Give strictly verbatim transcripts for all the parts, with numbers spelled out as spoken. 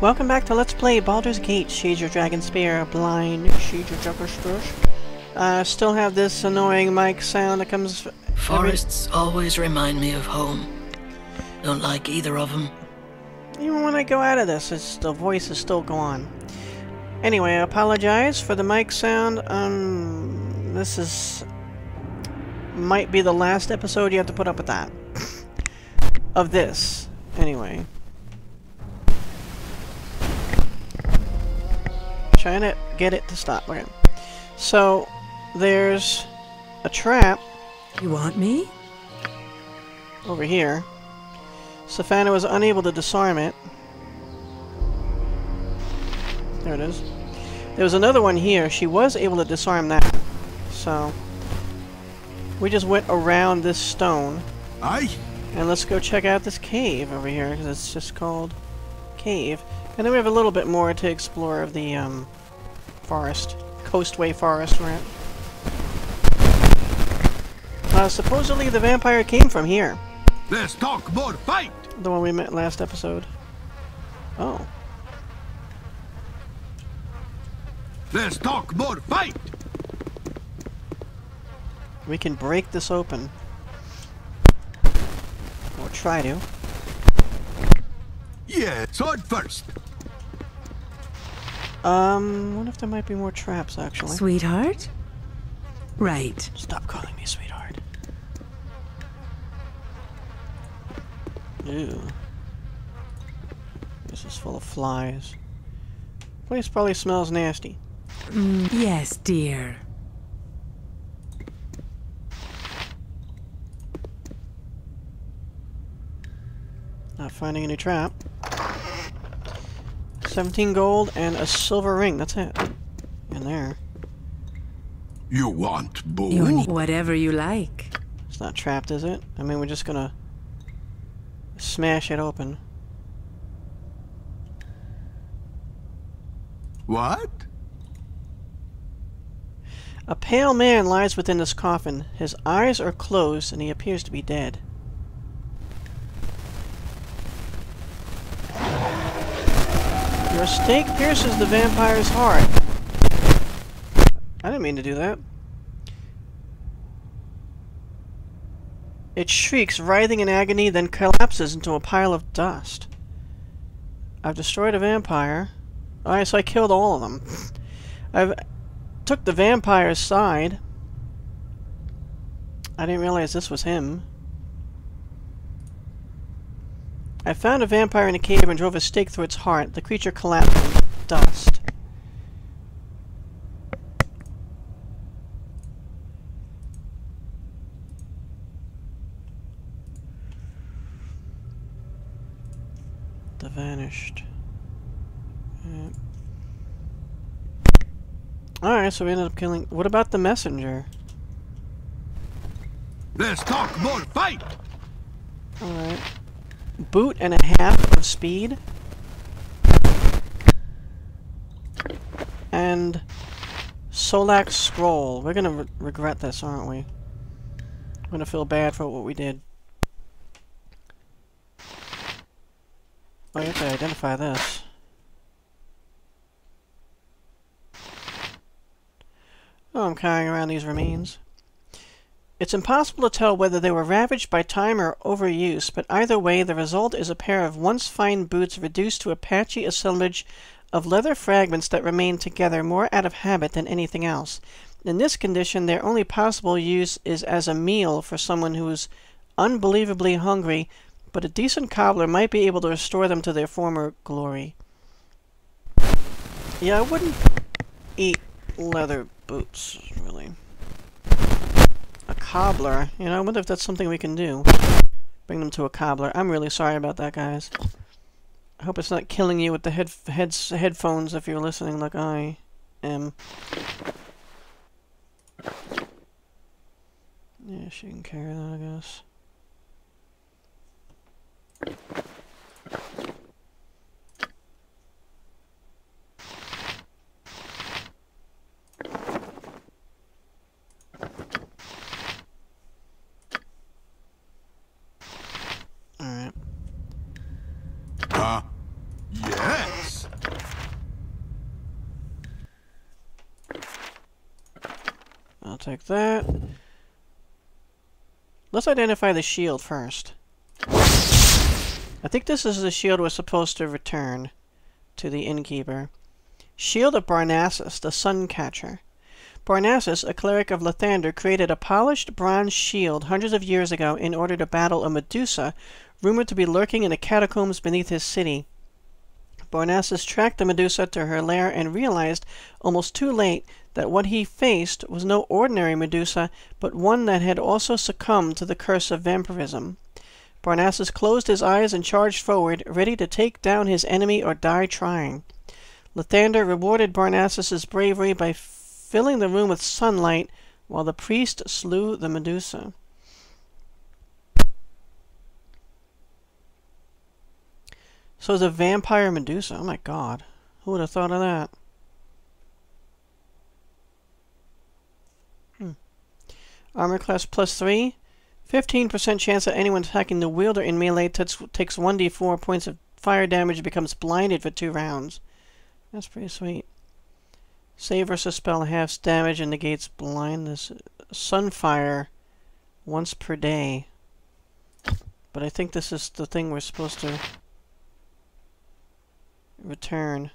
Welcome back to Let's Play Baldur's Gate, Shade Your Dragonspear, Blind, Shade Your Dragonspear. Uh, still have this annoying mic sound that comes... Forests every... always remind me of home. Don't like either of them. Even when I go out of this, it's, the voice is still going. Anyway, I apologize for the mic sound. Um, this is... might be the last episode you have to put up with that. Of this. Anyway. Trying to get it to stop. Okay. So, there's a trap. You want me? Over here. Safana was unable to disarm it. There it is. There was another one here. She was able to disarm that. So, we just went around this stone. Aye. And let's go check out this cave over here, because it's just called Cave. And then we have a little bit more to explore of the um, forest. Coastway forest we're at. Uh, supposedly the vampire came from here. Let's talk more fight! The one we met last episode. Oh. Let's talk more fight! We can break this open. Or try to. Yeah, sword first. Um, I wonder if there might be more traps, actually. Sweetheart? Right. Stop calling me sweetheart. Ew. This is full of flies. Place probably smells nasty. Mm, yes, dear. Not finding any trap. seventeen gold and a silver ring, that's it. In there. You want boo? You need whatever you like. It's not trapped, is it? I mean, we're just gonna smash it open. What? A pale man lies within this coffin. His eyes are closed and he appears to be dead. Your stake pierces the vampire's heart. I didn't mean to do that. It shrieks, writhing in agony, then collapses into a pile of dust. I've destroyed a vampire. Alright, so I killed all of them. I've took the vampire's side. I didn't realize this was him. I found a vampire in a cave and drove a stake through its heart. The creature collapsed in dust. The vanished. Yeah. Alright, so we ended up killing... What about the messenger? Let's talk more fight! Alright. Boot and a half of speed. And Solak Scroll. We're gonna re regret this, aren't we? We're gonna feel bad for what we did. Oh, you have to identify this. Oh, I'm carrying around these remains. It's impossible to tell whether they were ravaged by time or overuse, but either way, the result is a pair of once fine boots reduced to a patchy assemblage of leather fragments that remain together more out of habit than anything else. In this condition, their only possible use is as a meal for someone who is unbelievably hungry, but a decent cobbler might be able to restore them to their former glory. Yeah, I wouldn't eat leather boots, really. A cobbler. You know, I wonder if that's something we can do. Bring them to a cobbler. I'm really sorry about that, guys. I hope it's not killing you with the head heads headphones if you're listening like I am. Yeah, she can carry that, I guess. Uh, yes. take that. Let's identify the shield first. I think this is the shield we're supposed to return to the innkeeper. Shield of Barnassus, the Sun Catcher. Barnassus, a cleric of Lathander, created a polished bronze shield hundreds of years ago in order to battle a Medusa rumored to be lurking in the catacombs beneath his city. Barnassus tracked the Medusa to her lair and realized, almost too late, that what he faced was no ordinary Medusa, but one that had also succumbed to the curse of vampirism. Barnassus closed his eyes and charged forward, ready to take down his enemy or die trying. Lathander rewarded Barnassus's bravery by filling the room with sunlight while the priest slew the Medusa. So it's a vampire Medusa. Oh my god. Who would have thought of that? Hmm. Armor class plus three. fifteen percent chance that anyone attacking the wielder in melee takes one d four points of fire damage and becomes blinded for two rounds. That's pretty sweet. Save versus spell halves damage and negates blindness. Sunfire once per day. But I think this is the thing we're supposed to return.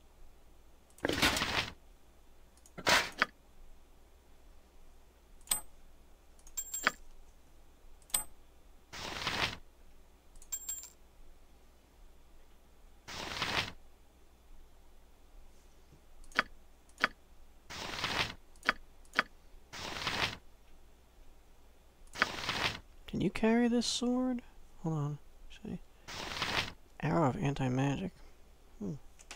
Can you carry this sword? Hold on. See. Arrow of anti-magic. Hmm.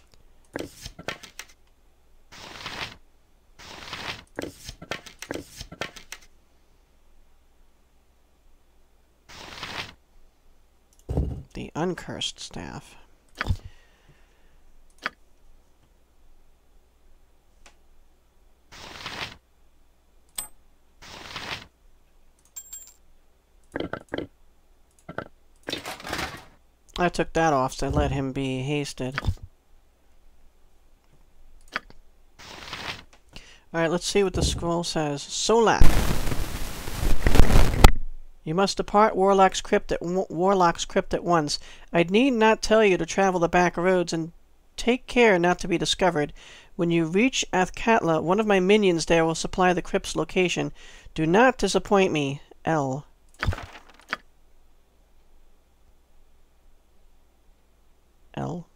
The uncursed staff. I took that off to let him be hasted. Alright, let's see what the scroll says. Tsolas. You must depart Warlock's Crypt at Warlock's Crypt at once. I need not tell you to travel the back roads and take care not to be discovered. When you reach Athkatla, one of my minions there will supply the crypt's location. Do not disappoint me. L. L.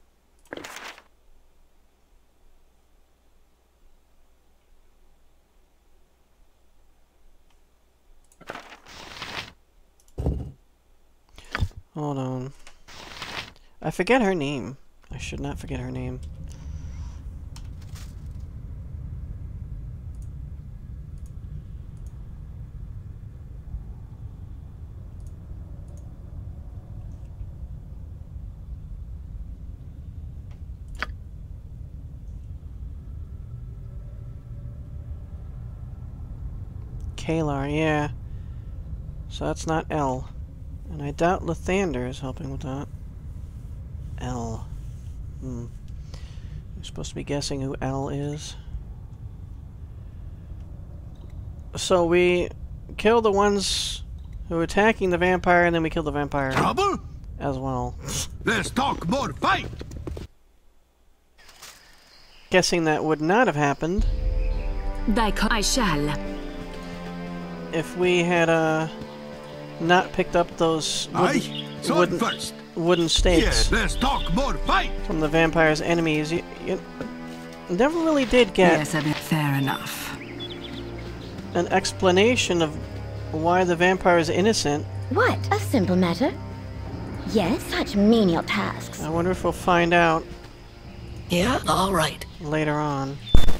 Hold on. I forget her name. I should not forget her name. Kalar, yeah. So that's not L. And I doubt Lathander is helping with that. L. Hmm. I'm supposed to be guessing who L is. So we kill the ones who are attacking the vampire, and then we kill the vampire Trouble? as well. Let's talk more fight! Guessing that would not have happened I shall. if we had uh, not picked up those wooden, Aye, sword wooden, first. wooden stakes Yeah, let's talk more fight! from the vampire's enemies. You, you never really did get Yes, I mean, fair enough. an explanation of why the vampire is innocent. What? A simple matter? Yes, such menial tasks. I wonder if we'll find out Yeah, all right. later on.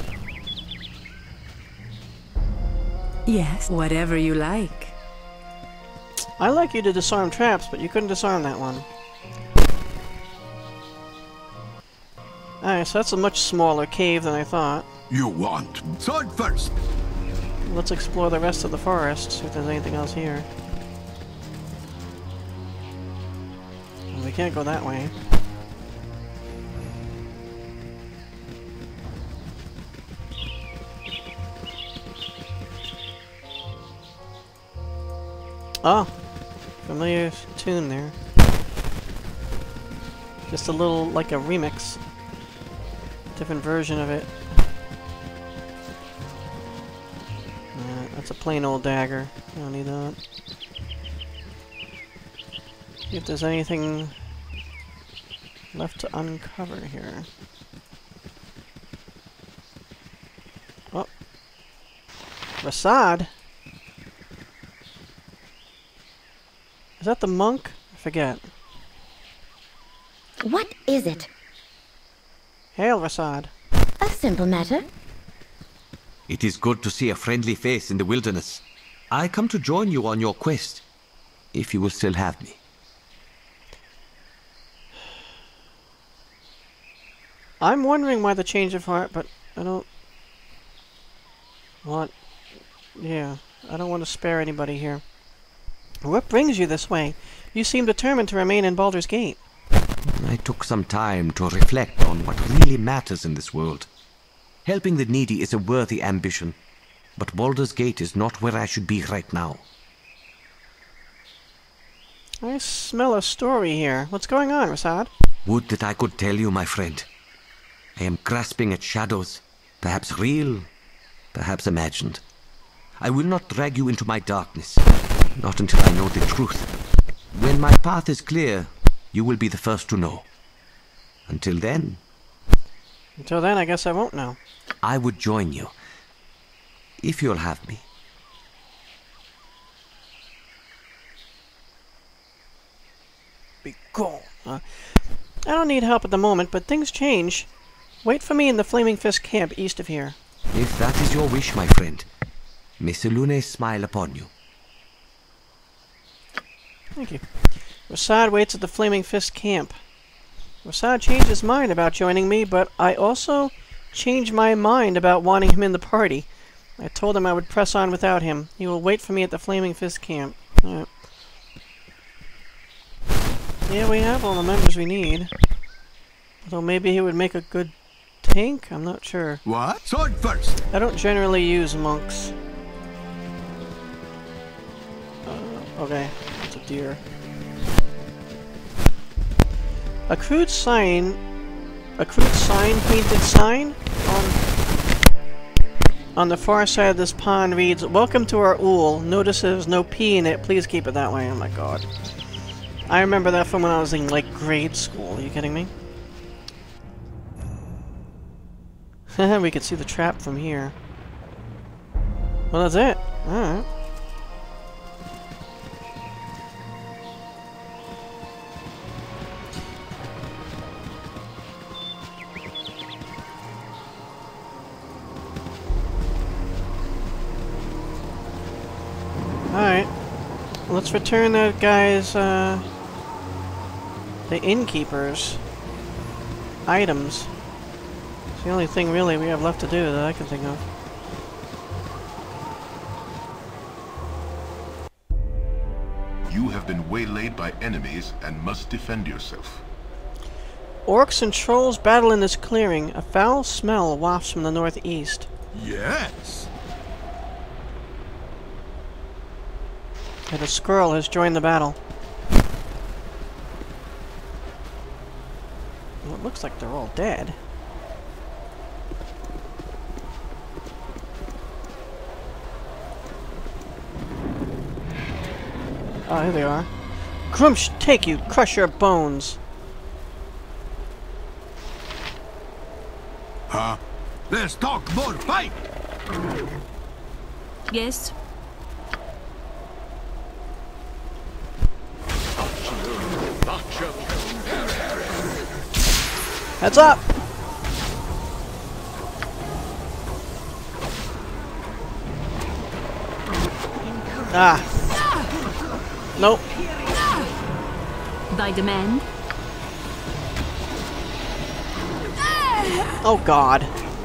Yes, whatever you like. I like you to disarm traps, but you couldn't disarm that one. Alright, so that's a much smaller cave than I thought. You want sword first. Let's explore the rest of the forest, see if there's anything else here. Well, we can't go that way. Oh, familiar tune there. Just a little, like a remix. Different version of it. Uh, that's a plain old dagger. I don't need that. See if there's anything left to uncover here. Oh. Rasad? Is that the monk? I forget. What is it? Hail, Rasad. A simple matter. It is good to see a friendly face in the wilderness. I come to join you on your quest, if you will still have me. I'm wondering why the change of heart, but I don't want... Yeah, I don't want to spare anybody here. What brings you this way? You seem determined to remain in Baldur's Gate. I took some time to reflect on what really matters in this world. Helping the needy is a worthy ambition, but Baldur's Gate is not where I should be right now. I smell a story here. What's going on, Rasad? Would that I could tell you, my friend. I am grasping at shadows, perhaps real, perhaps imagined. I will not drag you into my darkness, not until I know the truth. When my path is clear, you will be the first to know. Until then... Until then, I guess I won't know. I would join you, if you'll have me. Be gone. Uh, I don't need help at the moment, but things change. Wait for me in the Flaming Fist camp east of here. If that is your wish, my friend, may Selûne smile upon you. Thank you. Rasad waits at the Flaming Fist camp. Rasad changed his mind about joining me, but I also changed my mind about wanting him in the party. I told him I would press on without him. He will wait for me at the Flaming Fist camp. Alright. Yeah, we have all the members we need. Although maybe he would make a good tank? I'm not sure. What? Sword first! I don't generally use monks. Uh, okay, it's a deer. A crude sign, a crude sign, painted sign on on the far side of this pond reads, "Welcome to our ool. Notice there's no P in it. Please keep it that way." Oh my god. I remember that from when I was in, like, grade school. Are you kidding me? We can see the trap from here. Well, that's it. Alright. Alright. Let's return that guy's, uh... the innkeeper's items. It's the only thing, really, we have left to do that I can think of. You have been waylaid by enemies and must defend yourself. Orcs and trolls battle in this clearing. A foul smell wafts from the northeast. Yes! And a squirrel has joined the battle. Well, it looks like they're all dead. Oh, here they are. Grumsh, take you! Crush your bones! Huh? Let's talk more fight! Yes? Heads up! Ah. Nope. By demand? Oh god.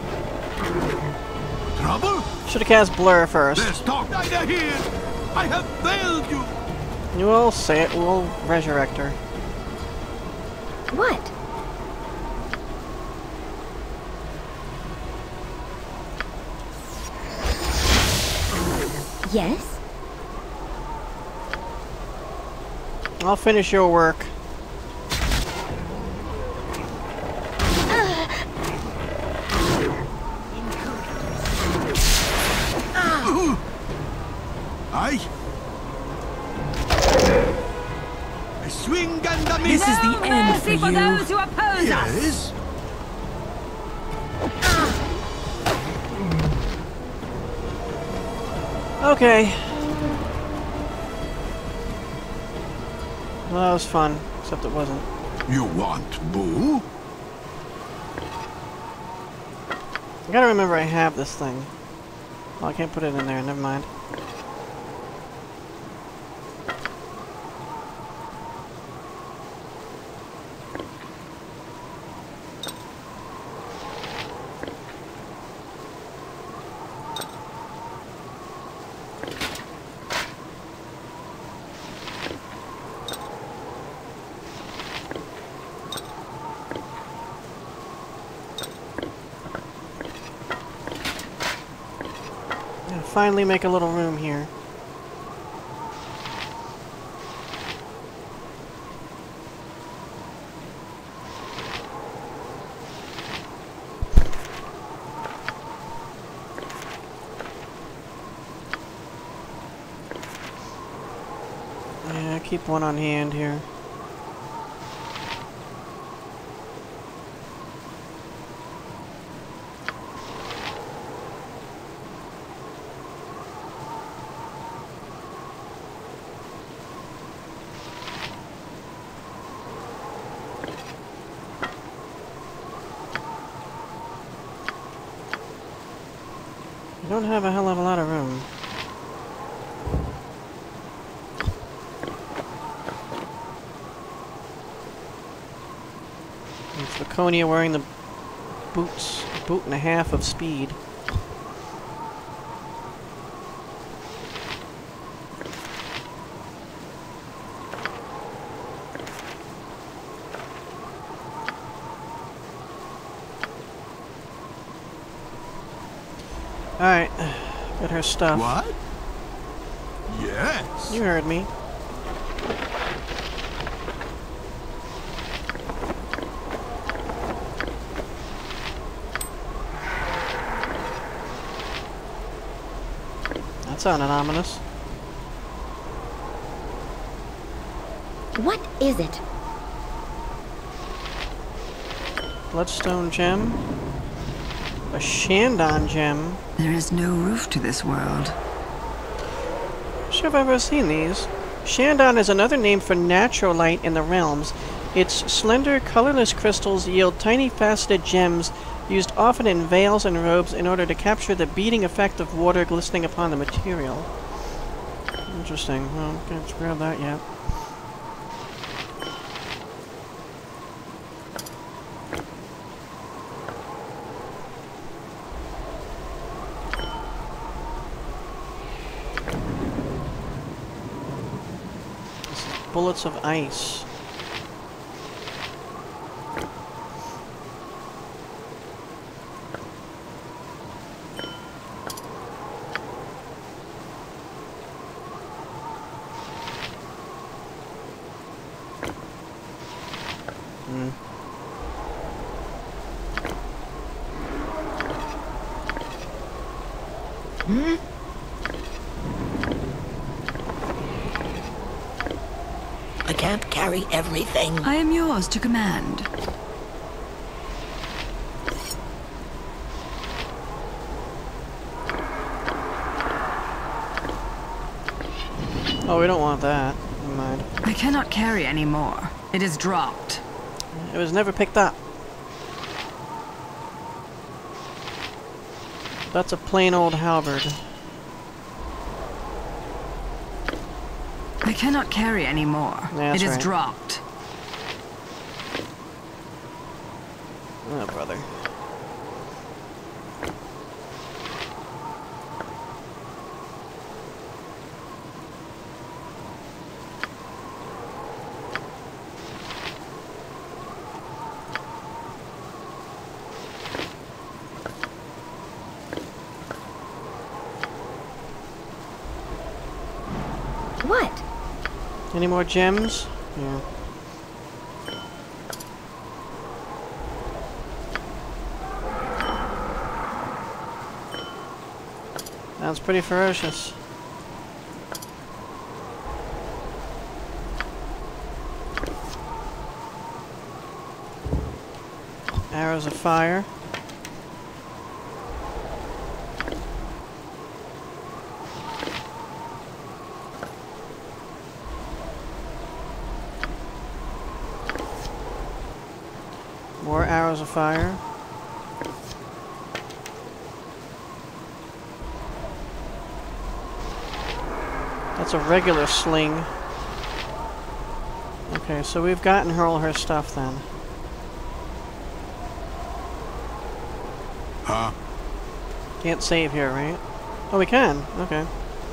Trouble? Should have cast Blur first. Let's talk neither here! I have failed you! You will say it, we'll resurrect her. What? Yes? I'll finish your work. Aye. I swing and a This miss. is the end for For you. those who oppose us! Yes. Okay. Well, that was fun, except it wasn't. You want boo? I gotta remember I have this thing. Oh, I can't put it in there, never mind. Finally make a little room here. Yeah, keep one on hand here. I don't have a hell of a lot of room. It's Laconia wearing the boots, a boot and a half of speed. Alright, got her stuff. What? Yes. You heard me. That sounded ominous. What is it? Bloodstone gem. A Shandon gem. There is no roof to this world. Not sure if I've ever seen these. Shandon is another name for natural light in the realms. Its slender, colorless crystals yield tiny faceted gems used often in veils and robes in order to capture the beating effect of water glistening upon the material. Interesting. Well, can't grab that yet. Bullets of ice. Hmm. Hmm? I can't carry everything. I am yours to command. Oh, we don't want that. Never mind. I cannot carry any more. It is dropped. It was never picked up. That's a plain old halberd. I cannot carry any more. Yeah, that's it is right. dropped. Oh, brother. What? Any more gems? Yeah. Sounds pretty ferocious. Arrows of fire. More arrows of fire. That's a regular sling. Okay, so we've gotten her all her stuff then. Huh? Can't save here, right? Oh, we can. Okay.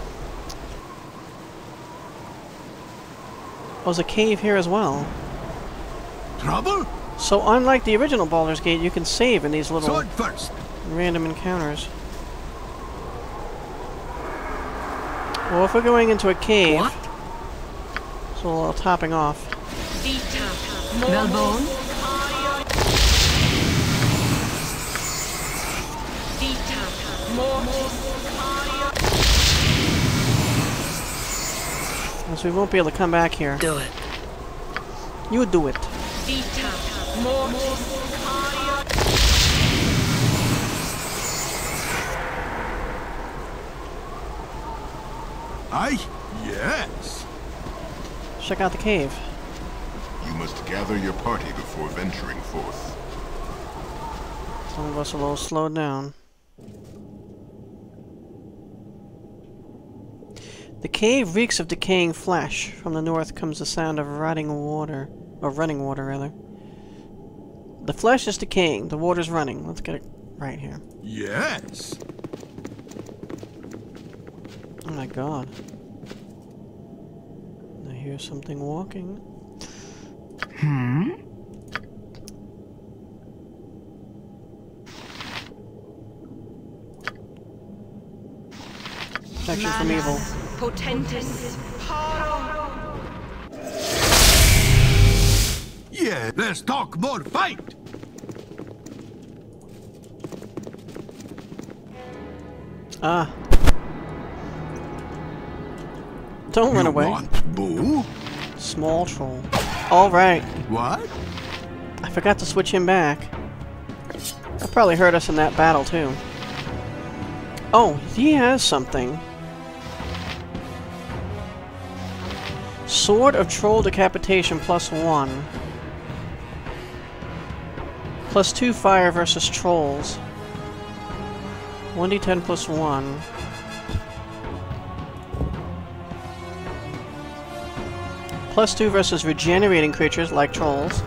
Oh, there's a cave here as well. Trouble? So unlike the original Baldur's Gate, you can save in these little Sword first. random encounters. Well, if we're going into a cave, What? so a little topping off. Melbourne? So we won't be able to come back here. Do it. You do it. Aye? Yes. Check out the cave. You must gather your party before venturing forth. Some of us are a little slowed down. The cave reeks of decaying flesh. From the north comes the sound of rotting water. Or running water, rather. The flesh is decaying. The water's running. Let's get it right here. Yes. Oh my god. I hear something walking. Hmm? Protection from evil. Potentis. Yeah, let's talk more fight. Ah. Don't run You away. want Boo? Small troll. Alright. What? I forgot to switch him back. That probably hurt us in that battle, too. Oh, he has something. Sword of Troll Decapitation plus one. Plus two fire versus trolls. one d ten plus one. Plus two versus regenerating creatures like trolls.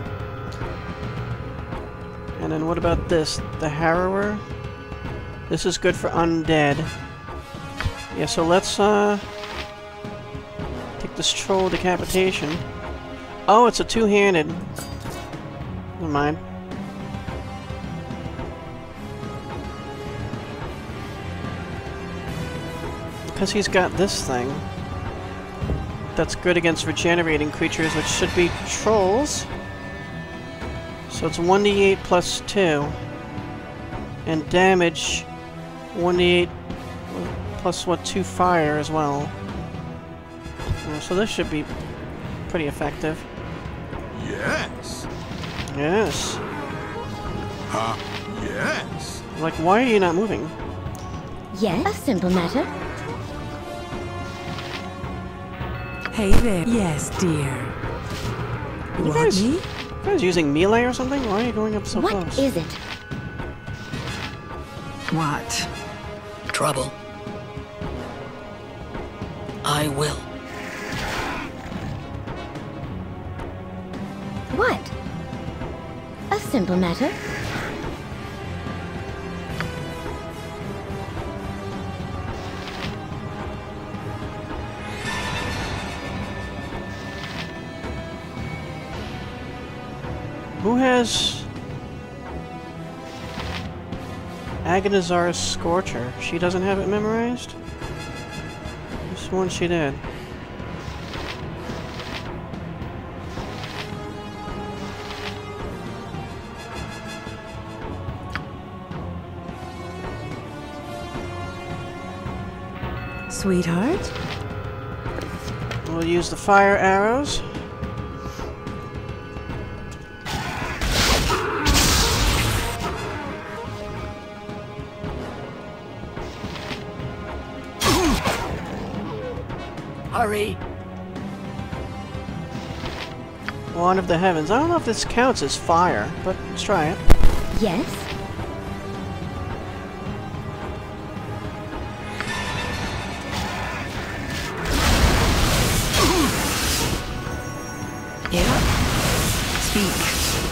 And then what about this? The Harrower? This is good for undead. Yeah, so let's uh take this troll decapitation. Oh, it's a two-handed. Never mind. Because he's got this thing. That's good against regenerating creatures, which should be trolls. So it's one d eight plus two. And damage, one d eight plus what, two fire as well. Uh, so this should be pretty effective. Yes. Yes. Huh? Yes. Like, why are you not moving? Yes, a simple matter. Hey there. Yes, dear. You You want guys, me? you guys using melee or something? Why are you going up so What close? is it? What? Trouble. I will. What? A simple matter. Who has Agonizar's Scorcher? She doesn't have it memorized? This one she did. Sweetheart? We'll use the fire arrows. Hurry! Wand of the Heavens. I don't know if this counts as fire, but let's try it. Yes? Yeah? Speak.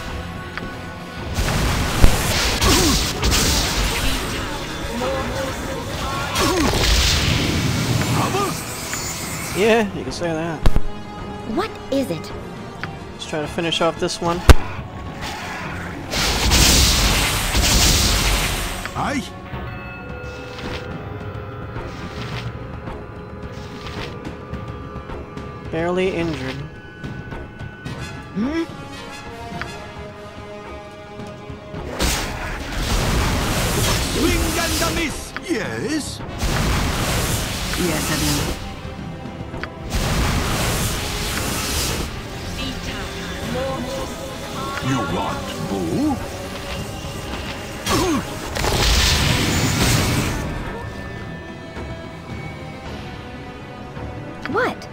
Yeah, you can say that. What is it? Let's try to finish off this one. Aye? Barely injured. Hmm? Swing and a miss! Yes? Yes, I do. You want boo? What?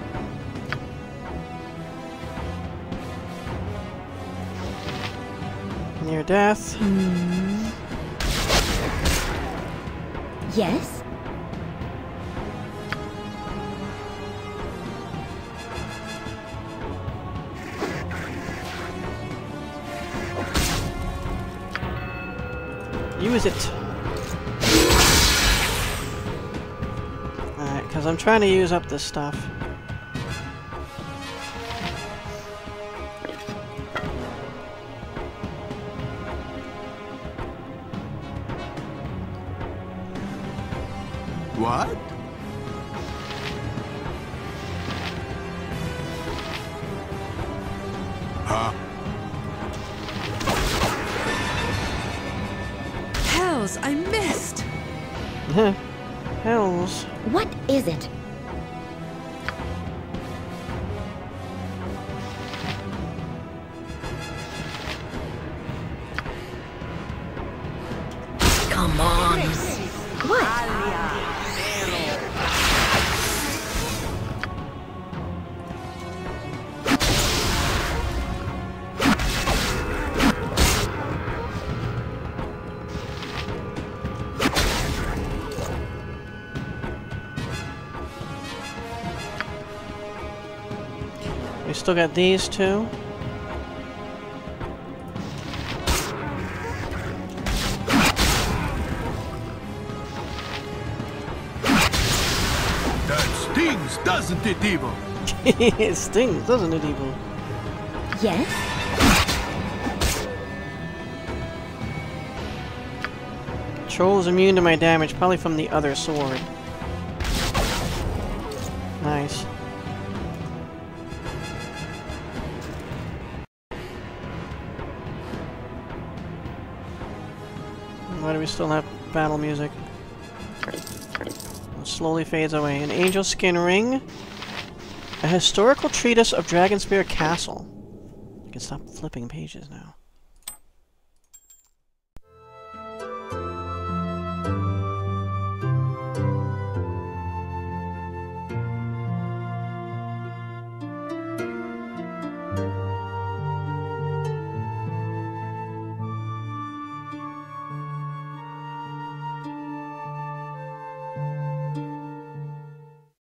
Near death. Yes? Use it. Alright, because I'm trying to use up this stuff. What? Huh? Hells, I missed! Hells. What is it? Come on! What? We still got these two. That stings, doesn't it, Evil? It stings, doesn't it, Evil? Yes? Troll's immune to my damage, probably from the other sword. Nice. Why do we still have battle music? It slowly fades away. An angel skin ring. A historical treatise of Dragonspear Castle. I can stop flipping pages now.